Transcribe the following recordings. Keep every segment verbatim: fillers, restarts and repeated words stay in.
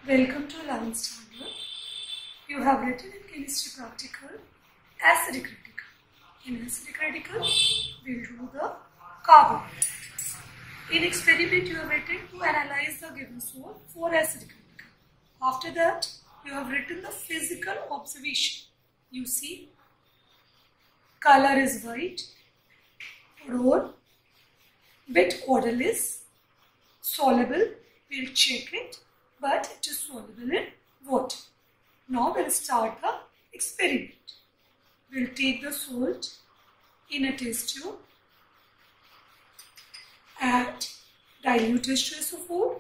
Welcome to eleventh standard. You have written in chemistry practical acidic radical. In acidic radical, we will do the carbon. In experiment, you have written to analyze the given salt for acidic radical. After that, you have written the physical observation. You see, color is white, road, bit odorless, soluble. We'll check it, but it is soluble in water. Now we'll start the experiment. We'll take the salt in a test tube, add dilute H two S O four.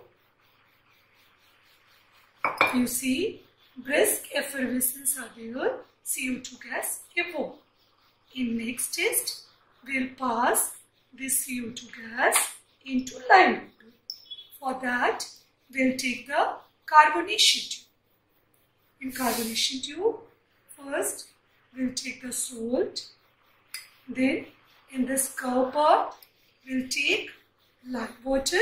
You see, brisk effervescence are there, C O two gas evolve. In next test, we'll pass this C O two gas into lime water. For that, we'll take the carbonation tube. In carbonation tube, first we'll take the salt, then in this curved part, we'll take lime water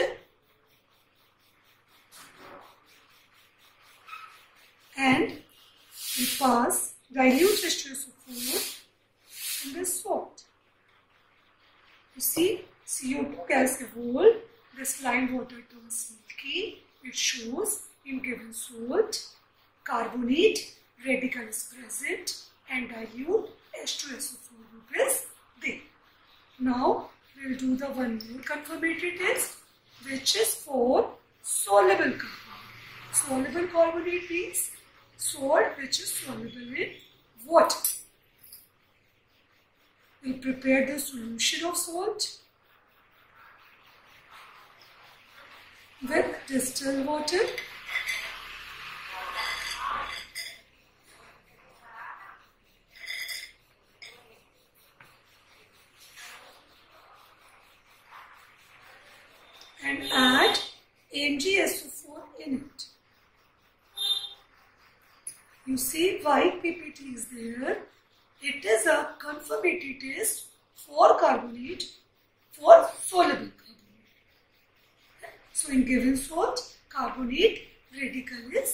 and we pass dilute H two S O four in this salt. You see, C O two gas evolved, this lime water turns milky. It shows in given salt, carbonate radical is present and dilute H two S O four group is there. Now we will do the one more confirmatory test, which is for soluble carbonate. Soluble carbonate means salt which is soluble in water. We will prepare the solution of salt with distilled water. And add M g S O four in it. You see white P P T is there. It is a confirmatory test for carbonate, for soluble carbonate. So in given salt, carbonate radical is